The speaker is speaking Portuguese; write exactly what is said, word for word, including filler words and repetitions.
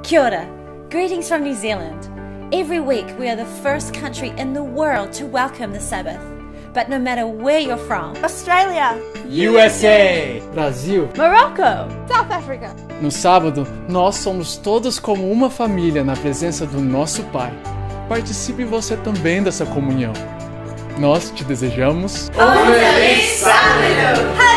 Kia ora. Greetings from New Zealand. Every week we are the first country in the world to welcome the Sabbath. But no matter where you're from, Australia, U S A, Brasil, Morocco, South Africa. No sábado, nós somos todos como uma família na presença do nosso Pai. Participe você também dessa comunhão. Nós te desejamos um feliz sábado!